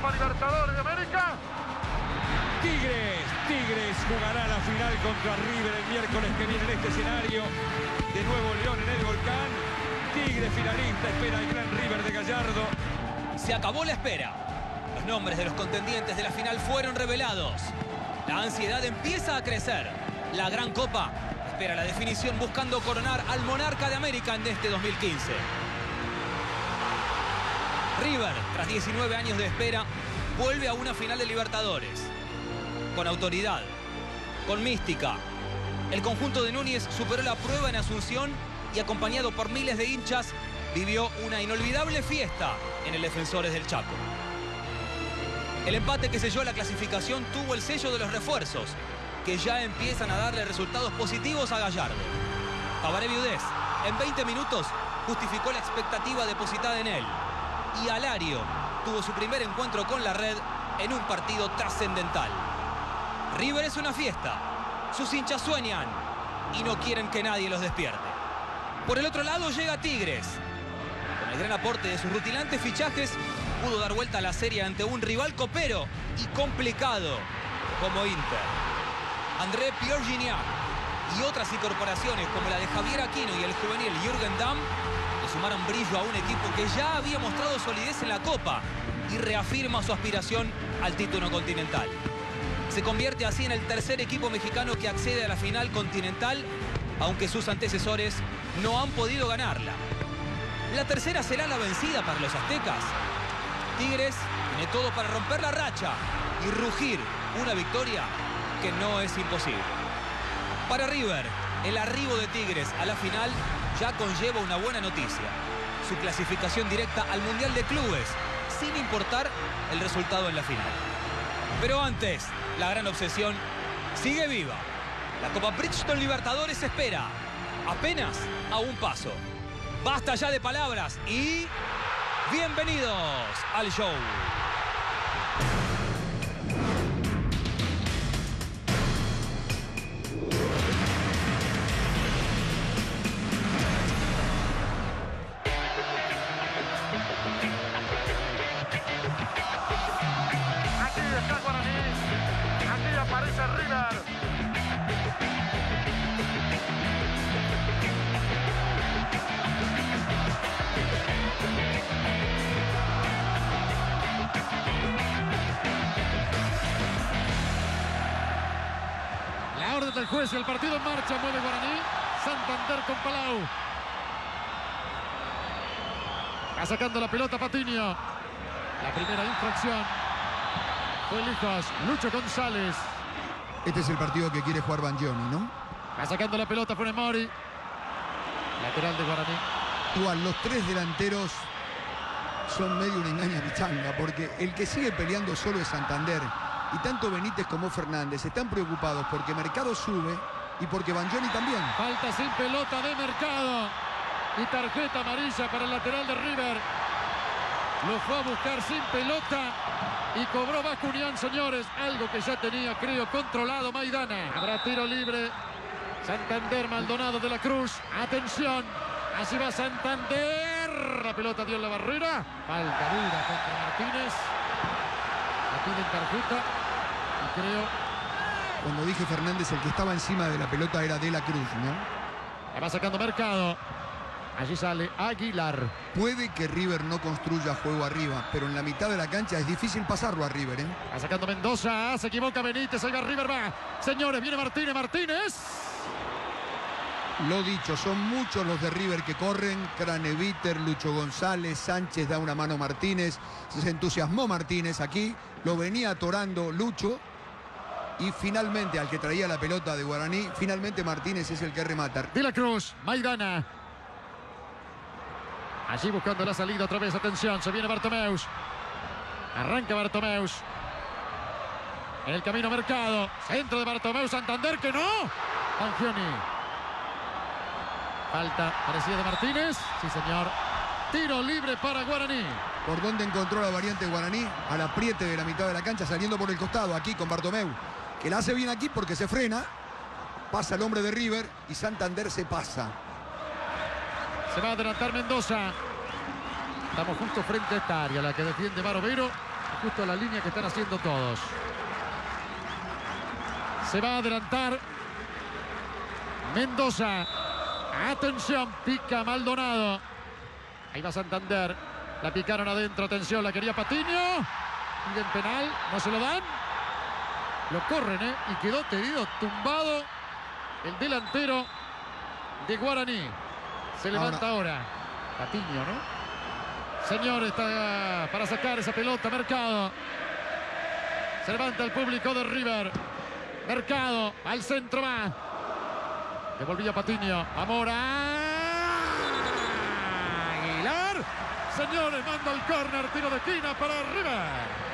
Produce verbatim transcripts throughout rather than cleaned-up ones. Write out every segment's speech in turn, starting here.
Copa Libertadores de América. Tigres, Tigres jugará la final contra River el miércoles que viene en este escenario. De nuevo León en el Volcán. Tigres finalista, espera el gran River de Gallardo. Se acabó la espera. Los nombres de los contendientes de la final fueron revelados. La ansiedad empieza a crecer. La gran Copa espera la definición buscando coronar al monarca de América en este dos mil quince. River, tras diecinueve años de espera, vuelve a una final de Libertadores. Con autoridad, con mística. El conjunto de Núñez superó la prueba en Asunción y, acompañado por miles de hinchas, vivió una inolvidable fiesta en el Defensores del Chaco. El empate que selló la clasificación tuvo el sello de los refuerzos, que ya empiezan a darle resultados positivos a Gallardo. Tabaré Viudés, en veinte minutos, justificó la expectativa depositada en él. Y Alario tuvo su primer encuentro con la red en un partido trascendental. River es una fiesta. Sus hinchas sueñan y no quieren que nadie los despierte. Por el otro lado llega Tigres. Con el gran aporte de sus rutilantes fichajes, pudo dar vuelta a la serie ante un rival copero y complicado como Inter. André Pierre Gignac y otras incorporaciones como la de Javier Aquino y el juvenil Jürgen Damm le sumaron brillo a un equipo que ya había mostrado solidez en la Copa y reafirma su aspiración al título continental. Se convierte así en el tercer equipo mexicano que accede a la final continental, aunque sus antecesores no han podido ganarla. ¿La tercera será la vencida para los aztecas? Tigres tiene todo para romper la racha y rugir una victoria que no es imposible. Para River, el arribo de Tigres a la final ya conlleva una buena noticia: su clasificación directa al Mundial de Clubes, sin importar el resultado en la final. Pero antes, la gran obsesión sigue viva. La Copa Bridgestone Libertadores espera, apenas a un paso. Basta ya de palabras y bienvenidos al show. Aquí está Guaraní. Aquí aparece River. La orden del juez y el partido en marcha. Mueve Guaraní. Santander con Palau. Va sacando la pelota Patiño. La primera infracción fue lejos. Lucho González. Este es el partido que quiere jugar Bangioni, ¿no? Va sacando la pelota Funes Mori. Lateral de Guaraní. Igual, los tres delanteros son medio una engaña pichanga, porque el que sigue peleando solo es Santander. Y tanto Benítez como Fernández están preocupados porque Mercado sube y porque Bangioni también. Falta sin pelota de Mercado. Y tarjeta amarilla para el lateral de River. Lo fue a buscar sin pelota y cobró Bascuñán, señores. Algo que ya tenía, creo, controlado Maidana. Habrá tiro libre. Santander, Maldonado de la Cruz. Atención. Así va Santander. La pelota dio en la barrera. Falta dura contra Martínez. La piden tarjeta. Y creo... Cuando dije Fernández, el que estaba encima de la pelota era De la Cruz, ¿no? La va sacando Mercado. Allí sale Aguilar. Puede que River no construya juego arriba, pero en la mitad de la cancha es difícil pasarlo a River, ¿eh? Va sacando Mendoza. Se equivoca Benítez. Ahí va River, va. Señores, viene Martínez. Martínez. Lo dicho, son muchos los de River que corren. Craneviter, Lucho González, Sánchez da una mano a Martínez. Se entusiasmó Martínez aquí. Lo venía atorando Lucho. Y finalmente, al que traía la pelota de Guaraní, finalmente Martínez es el que remata. De la Cruz, Maidana. Allí buscando la salida otra vez. Atención, se viene Bartomeus. Arranca Bartomeus. En el camino Mercado. Centro de Bartomeus. Santander, que no. Bangioni. Falta parecida de Martínez. Sí, señor. Tiro libre para Guaraní. ¿Por dónde encontró la variante Guaraní? Al apriete de la mitad de la cancha, saliendo por el costado, aquí con Bartomeu. Que la hace bien aquí porque se frena. Pasa el hombre de River y Santander se pasa. Se va a adelantar Mendoza. Estamos justo frente a esta área, la que defiende Barovero. justo la línea que están haciendo todos. Se va a adelantar Mendoza. Atención, pica Maldonado. Ahí va Santander. La picaron adentro, atención, la quería Patiño. Piden penal, no se lo dan. Lo corren, ¿eh? Y quedó tendido, tumbado el delantero de Guaraní. Se levanta ahora, ahora. Patiño, ¿no? Señor, está para sacar esa pelota, Mercado. Se levanta el público de River. Mercado, al centro va. Devolvía Patiño. Amora. Aguilar. Señores, manda el córner, tiro de esquina para River.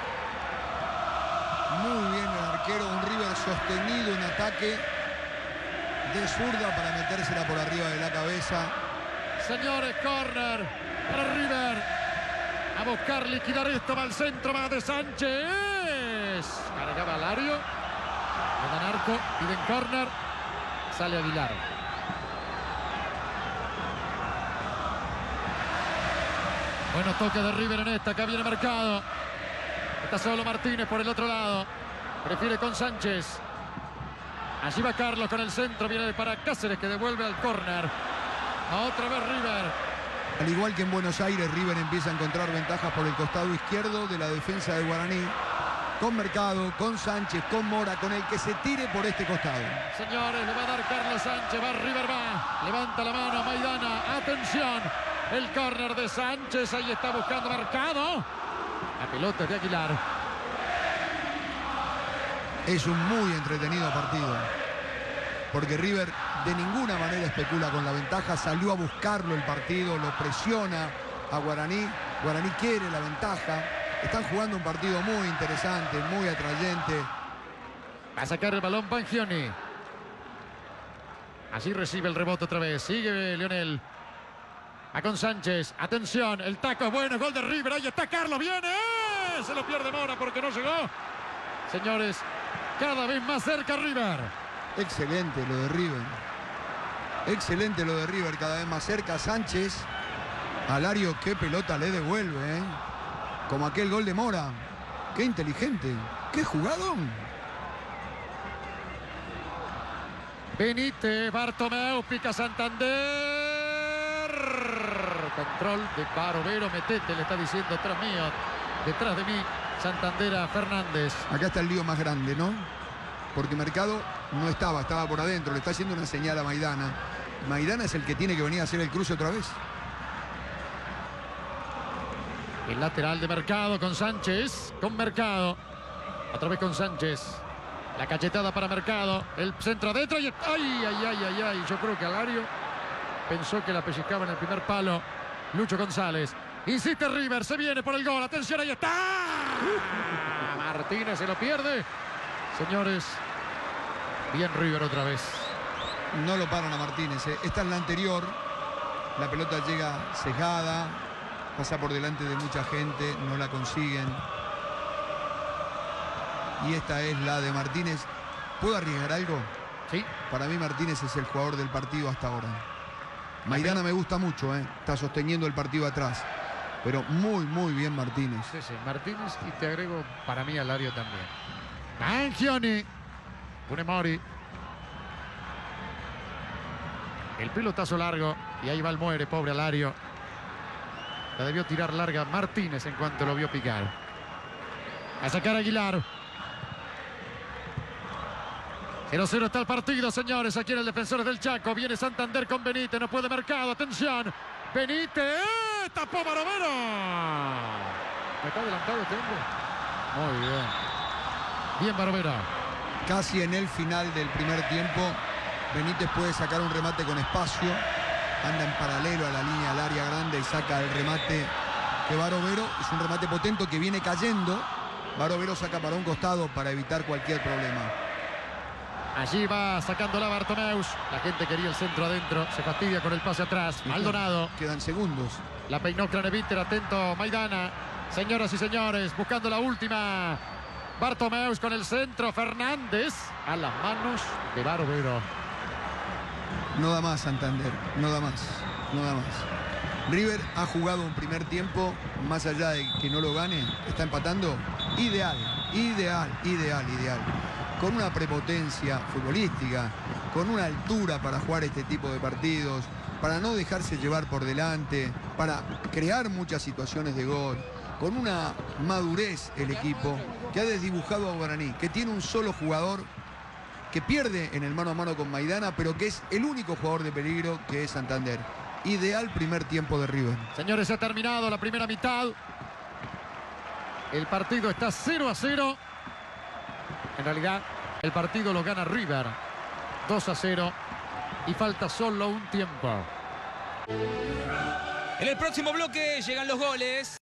Muy bien el arquero, un River sostenido en ataque. De zurda para metérsela por arriba de la cabeza. Señores, córner para River. A buscar liquidar esto, va al centro, va de Sánchez. Cargaba Alario. Le dan arco, piden córner. Sale Aguilar. Bueno, toque de River en esta. Acá viene Mercado. Está solo Martínez por el otro lado. Prefiere con Sánchez. Allí va Carlos con el centro. Viene para Cáceres que devuelve al córner. Otra vez River. Al igual que en Buenos Aires, River empieza a encontrar ventajas por el costado izquierdo de la defensa de Guaraní. Con Mercado, con Sánchez, con Mora, con el que se tire por este costado. Señores, le va a dar Carlos Sánchez, va River, va. Levanta la mano Maidana, atención. El córner de Sánchez, ahí está buscando Mercado. La pelota es de Aguilar. Es un muy entretenido partido. Porque River de ninguna manera especula con la ventaja. Salió a buscarlo el partido, lo presiona a Guaraní. Guaraní quiere la ventaja. Están jugando un partido muy interesante, muy atrayente. Va a sacar el balón Bangioni. Así recibe el rebote otra vez. Sigue Lionel. Va con Sánchez. Atención, el taco es bueno. Gol de River. Ahí está Carlos. Viene. Se lo pierde Mora porque no llegó. Señores, cada vez más cerca River. Excelente lo de River. Excelente lo de River. Cada vez más cerca Sánchez. Alario, qué pelota le devuelve, ¿eh? Como aquel gol de Mora. Qué inteligente. Qué jugadón. Benítez, Bartomeu, pica Santander. Control de Barovero, metete, le está diciendo atrás mío. Detrás de mí, Santander a Fernández. Acá está el lío más grande, ¿no? Porque Mercado no estaba, estaba por adentro. Le está haciendo una señal a Maidana. Maidana es el que tiene que venir a hacer el cruce otra vez. El lateral de Mercado con Sánchez. Con Mercado. Otra vez con Sánchez. La cachetada para Mercado. El centro adentro. Y... ¡Ay, ay, ay, ay, ay! Yo creo que Alario pensó que la pellizcaba en el primer palo. Lucho González. Insiste River. Se viene por el gol. Atención, ahí está. Martínez se lo pierde. Señores. Bien River otra vez. No lo paran a Martínez, ¿eh? Esta es la anterior. La pelota llega cejada. Pasa por delante de mucha gente, no la consiguen. Y esta es la de Martínez. ¿Puedo arriesgar algo? Sí. Para mí Martínez es el jugador del partido hasta ahora. Maidana me gusta mucho, ¿eh? Está sosteniendo el partido atrás. Pero muy, muy bien Martínez. Sí, sí, Martínez y te agrego para mí Alario también. Bangioni. Funemori. El pelotazo largo. Y ahí va el muere, pobre Alario. La debió tirar larga Martínez en cuanto lo vio picar. A sacar Aguilar. cero cero está el partido, señores. Aquí en el Defensores del Chaco. Viene Santander con Benítez. No puede Mercado. Atención. Benítez. ¡Eh! Tapó Barovero. ¿Me está adelantado este hombre? Muy bien. Bien Barovero. Casi en el final del primer tiempo. Benítez puede sacar un remate con espacio. Anda en paralelo a la línea al área grande y saca el remate que Barovero. Es un remate potente que viene cayendo. Barovero saca para un costado para evitar cualquier problema. Allí va sacándola Bartomeus. La gente quería el centro adentro. Se fastidia con el pase atrás. Maldonado. Quedan segundos. La peinó Craneviter. Atento Maidana. Señoras y señores, buscando la última. Bartomeus con el centro. Fernández a las manos de Barovero. No da más Santander, no da más, no da más. River ha jugado un primer tiempo, más allá de que no lo gane, está empatando, ideal, ideal, ideal, ideal. Con una prepotencia futbolística, con una altura para jugar este tipo de partidos, para no dejarse llevar por delante, para crear muchas situaciones de gol, con una madurez el equipo que ha desdibujado a Guaraní, que tiene un solo jugador que pierde en el mano a mano con Maidana, pero que es el único jugador de peligro, que es Santander. Ideal primer tiempo de River. Señores, ha terminado la primera mitad. El partido está cero a cero. En realidad, el partido lo gana River. dos a cero. Y falta solo un tiempo. En el próximo bloque llegan los goles.